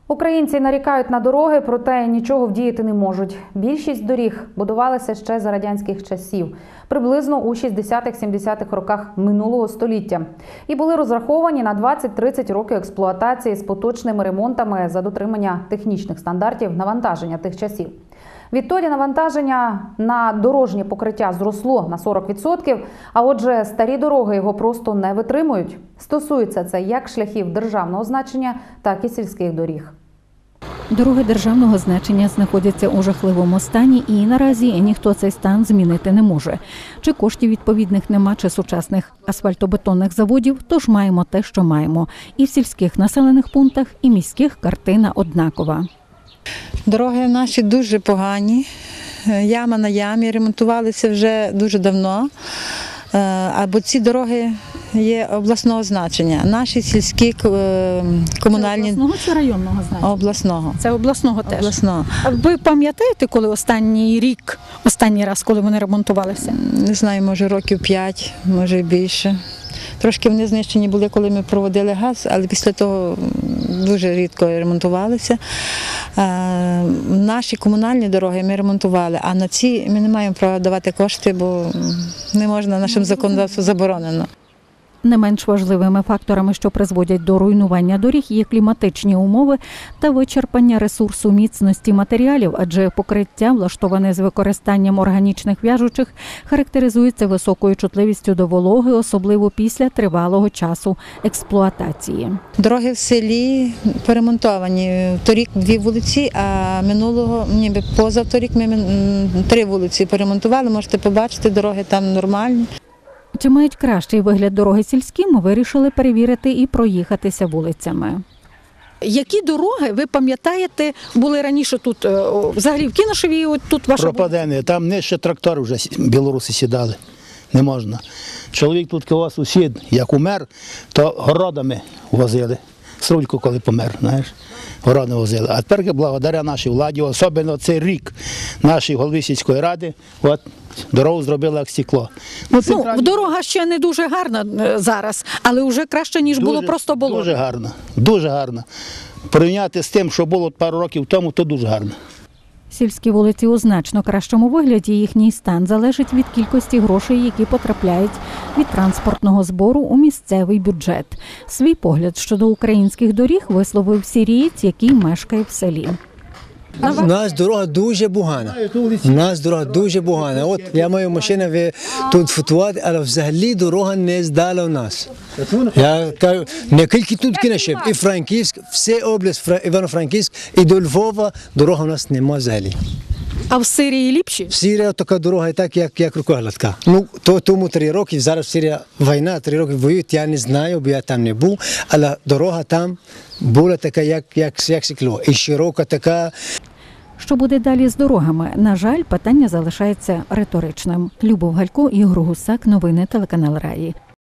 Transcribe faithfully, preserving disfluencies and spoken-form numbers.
Українці нарікають на дороги, проте нічого вдіяти не можуть. Більшість доріг будувалися ще за радянських часів, приблизно у шістдесятих-сімдесятих роках минулого століття. І були розраховані на двадцять-тридцять років експлуатації з поточними ремонтами за дотримання технічних стандартів навантаження тих часів. Відтоді навантаження на дорожнє покриття зросло на сорок відсотків, а отже, старі дороги його просто не витримують. Стосується це як шляхів державного значення, так і сільських доріг. Дороги державного значення знаходяться у жахливому стані і наразі ніхто цей стан змінити не може. Чи коштів відповідних нема, чи сучасних асфальтобетонних заводів, тож маємо те, що маємо. І в сільських населених пунктах, і міських картина однакова. Дороги наші дуже погані, яма на ямі, ремонтувалися вже дуже давно, або ці дороги є обласного значення. Наші сільські комунальні… Це обласного чи районного значення? Обласного. Це обласного теж? Обласного. А ви пам'ятаєте, коли останній рік, останній раз, коли вони ремонтувалися? Не знаю, може років п'ять, може і більше. Трошки вони знищені були, коли ми проводили газ, але після того дуже рідко ремонтувалися. Наші комунальні дороги ми ремонтували, а на ці ми не маємо права давати кошти, бо не можна, нашим законодавством заборонено. Не менш важливими факторами, що призводять до руйнування доріг, є кліматичні умови та вичерпання ресурсу міцності матеріалів, адже покриття, влаштоване з використанням органічних в'яжучих, характеризується високою чутливістю до вологи, особливо після тривалого часу експлуатації. Дороги в селі поремонтовані. Торік дві вулиці, а минулого, ніби позавторік ми три вулиці поремонтували. Можете побачити, дороги там нормальні. Чи мають кращий вигляд дороги сільські, ми вирішили перевірити і проїхатися вулицями. Які дороги, ви пам'ятаєте, були раніше тут, взагалі в Кіношеві, от тут ваша… Пропадені, там нижче трактори вже білоруси сідали, не можна. Чоловік тут кого сусід, як умер, то городами возили. Срульку, коли помер, знаєш, городи возили. А тепер, благодаря нашій владі, особливо цей рік нашої голови сільської ради, от, дорогу зробили як стекло. Ну, центральні... ну, дорога ще не дуже гарна зараз, але вже краще, ніж дуже, було просто болото. Дуже гарно, дуже гарно. Порівняти з тим, що було пару років тому, то дуже гарно. Сільські вулиці у значно кращому вигляді, їхній стан залежить від кількості грошей, які потрапляють від транспортного збору у місцевий бюджет. Свій погляд щодо українських доріг висловив сірієць, який мешкає в селі. У нас дорога дуже погана. У нас дорога дуже погана. От я маю машину, ви тут фотувати, але взагалі дорога не здала у нас. Я кажу, не тільки тут Кіношев, і Франківськ, вся область, Івано-Франківськ, і до Львова дорога у нас немає взагалі. А в Сирії ліпші? В Сирії така дорога, так як, як рукогладка. Ну, то, тому три роки, зараз в Сирії війна, три роки воюють, я не знаю, бо я там не був, але дорога там була така, як, як, як стекло, і широка така. Що буде далі з дорогами? На жаль, питання залишається риторичним. Любов Галько, Ігор Гусак, новини телеканал Раї.